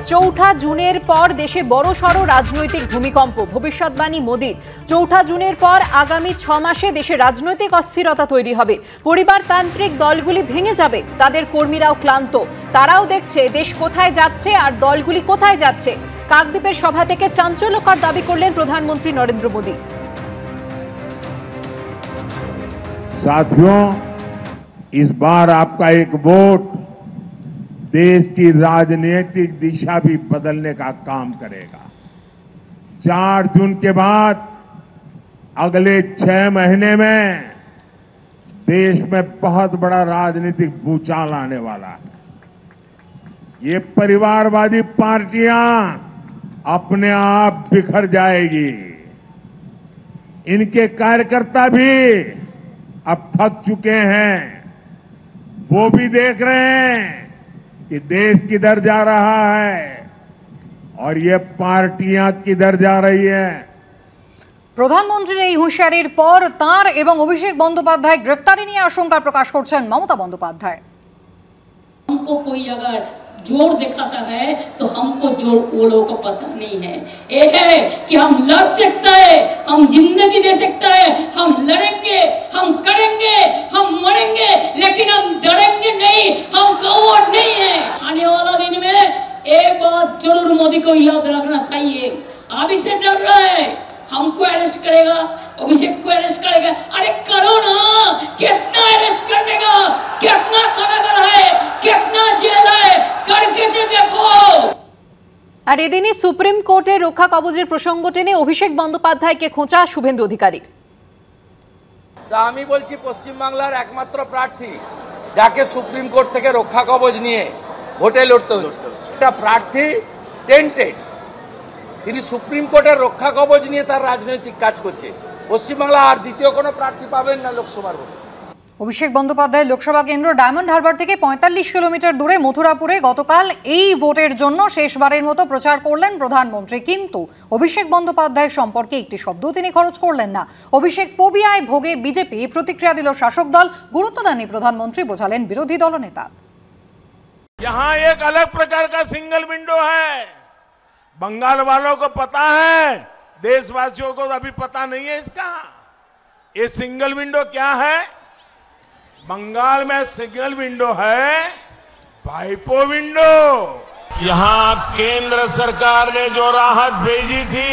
চৌঠা জুনের পর দেশে বড়সড় রাজনৈতিক ভূমিকম্প। ভবিষ্যৎবাণী মোদির। চৌঠা জুনের পর আগামী 6 মাসে দেশে রাজনৈতিক অস্থিরতা তৈরি হবে। পরিবারতান্ত্রিক দলগুলি ভেঙে যাবে। তাদের কর্মীরাও ক্লান্ত। তারাও দেখছে দেশ কোথায় যাচ্ছে আর দলগুলি কোথায় যাচ্ছে। কাকদ্বীপের সভা থেকে চাঞ্চল্যকর দাবি করলেন প্রধানমন্ত্রী নরেন্দ্র মোদি। साथियों, इस बार आपका एक वोट देश की राजनीतिक दिशा भी बदलने का काम करेगा। 4 जून के बाद अगले 6 महीने में देश में बहुत बड़ा राजनीतिक भूचाल आने वाला है। ये परिवारवादी पार्टियां अपने आप बिखर जाएगी। इनके कार्यकर्ता भी अब थक चुके हैं। वो भी देख रहे हैं कि देश किधर जा रहा है और ये पार्टियां किधर जा रही है। প্রধানমন্ত্রীর এই হুঁশিয়ারির পর তাঁর এবং অভিষেক বন্দ্যোপাধ্যায় গ্রেফতারি নিয়ে আশঙ্কা প্রকাশ করছেন মমতা বন্দ্যোপাধ্যায়। हमको कोई अगर जोर दिखाता है तो हमको जोर वो लोगों को पता नहीं है। ये है कि हम लड़ सकते हैं, हम जिंदगी दे सकते हैं, हम लड़ेंगे, हम करेंगे, हम मरेंगे, लेकिन हम डरेंगे नहीं, हम कौवा नहीं है। आने वाला दिन में एक बात जरूर मोदी को याद रखना चाहिए। अभी से डर रहा है, हमको अरेस्ट करेगा, अभिषेक को अरेस्ट करेगा। अरे करो ना, कितना अरेस्ट करने का, कितना कारागार है, कितना जेल है, करके तो देखो। আর এদিনই সুপ্রিম কোর্টের রক্ষা কবচের প্রসঙ্গ টেনে অভিষেক বন্দ্যোপাধ্যায়কে খোঁচা শুভেন্দু অধিকারী। তা আমি বলছি পশ্চিমবাংলার একমাত্র প্রার্থী যাকে সুপ্রিম কোর্ট থেকে রক্ষা কবচ নিয়ে ভোটে লড়তে হচ্ছে, একটা প্রার্থী টেন্টেড, তিনি সুপ্রিম কোর্টের রক্ষা কবচ নিয়ে তার রাজনৈতিক কাজ করছে। পশ্চিমবাংলা আর দ্বিতীয় কোনো প্রার্থী পাবেন না লোকসভার ভোটে। অভিষেক বন্দ্যোপাধ্যায় লোকসভা কেন্দ্র ডায়মন্ড হারবার থেকে 45 কিলোমিটার দূরে মথুরাপুরে গতকাল এই ভোটের জন্য শেষবারের মতো প্রচার করলেন প্রধানমন্ত্রী। কিন্তু অভিষেক বন্দ্যোপাধ্যায় সম্পর্কে একটি শব্দও তিনি খরচ করলেন না। অভিষেক ফোবিয়ায় ভোগে বিজেপি, প্রতিক্রিয়া দিল শাসক দল। গুরুত্ব দেননি প্রধানমন্ত্রী, বোঝালেন বিরোধী দলনেতা। यहां एक अलग प्रकार का सिंगल विंडो है। बंगाल वालों को पता है, देशवासियों को अभी पता नहीं है इसका। ये सिंगल विंडो क्या है? बंगाल में सिंगल विंडो है भाइपो विंडो। यहां केंद्र सरकार ने जो राहत भेजी थी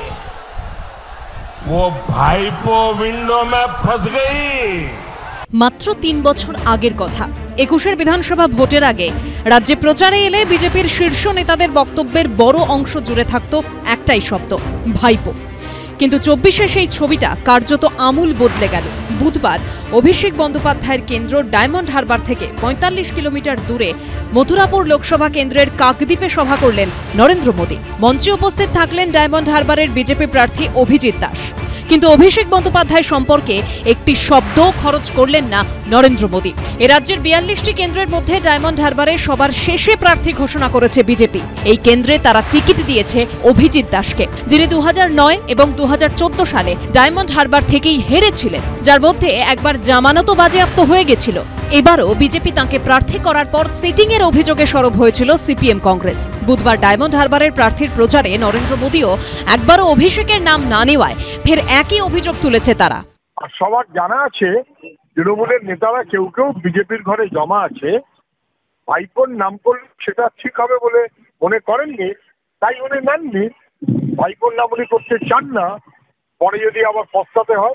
वो भाइपो विंडो में फंस गई। মাত্র 3 বছর আগের কথা। 21 বিধানসভা ভোটের আগে রাজ্যে প্রচারে এলে বিজেপির শীর্ষ নেতাদের বক্তব্যের বড় অংশ জুড়ে থাকতো একটাই শব্দ, ভাইপো। কিন্তু 24-এ সেই ছবিটা কার্যত আমূল বদলে গেল। বুধবার অভিষেক বন্দ্যোপাধ্যায়ের কেন্দ্র ডায়মন্ড হারবার থেকে 45 কিলোমিটার দূরে মথুরাপুর লোকসভা কেন্দ্রের কাকদ্বীপে সভা করলেন নরেন্দ্র মোদি। মঞ্চে উপস্থিত থাকলেন ডায়মন্ড হারবারের বিজেপি প্রার্থী অভিজিৎ দাস। কিন্তু অভিষেক বন্দ্যোপাধ্যায় সম্পর্কে একটি শব্দও খরচ করলেন না নরেন্দ্র মোদি। এ রাজ্যের 42টি কেন্দ্রের মধ্যে ডায়মন্ড হারবারে সবার শেষে প্রার্থী ঘোষণা করেছে বিজেপি। এই কেন্দ্রে তারা টিকিট দিয়েছে অভিজিৎ দাসকে, যিনি 2009 এবং 2014 সালে ডায়মন্ড হারবার থেকেই হেরেছিলেন, যার মধ্যে একবার জামানতও বাজেয়াপ্ত হয়ে গেছিল। এবারও বিজেপি তাঁকে প্রার্থী করার পর সিটিংয়ের অভিযোগে সরব হয়েছিল সিপিএম কংগ্রেস। বুধবার ডায়মন্ড হারবারের প্রার্থীর প্রচারে নরেন্দ্র মোদিও একবারও অভিষেকের নাম না নেওয়ায় ফের একই অভিযোগ তুলেছে তারা। সবার জানা আছে তৃণমূলের নেতারা কেউ কেউ বিজেপির ঘরে জমা আছে। ভাইপোর নাম করলে সেটা ঠিক হবে বলে মনে করেননি, তাই উনি নেননি। ভাইপোর নাম উনি করতে চান না, পরে যদি আবার পস্তাতে হয়।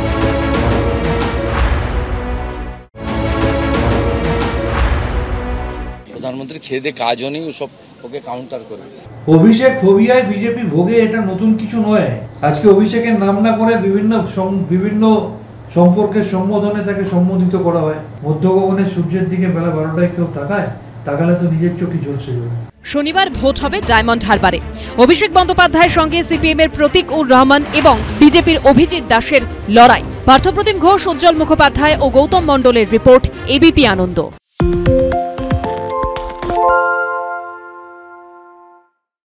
প্রধানমন্ত্রী খেদে কাজও নেই, ওসব ওকে কাউন্টার করবে। অভিষেক ফোবিয়ায় বিজেপি ভোগে, এটা নতুন কিছু নয়। আজকে অভিষেকের নাম না করে বিভিন্ন সম্পর্কের সম্বোধনে তাকে সম্বোধিত করা হয়। মধ্য গগনের সূর্যের দিকে বেলা 12টায় কেউ তাকালে তো নিজের চোখে ঝলসে যাবে। শনিবার ভোট হবে ডায়মন্ড হারবারে। অভিষেক বন্দ্যোপাধ্যায়ের সঙ্গে সিপিএম এর প্রতীক উর রহমান এবং বিজেপির অভিজিৎ দাসের লড়াই। পার্থপ্রতিম ঘোষ, উজ্জ্বল মুখোপাধ্যায় ও গৌতম মণ্ডলের রিপোর্ট, এবিপি আনন্দ।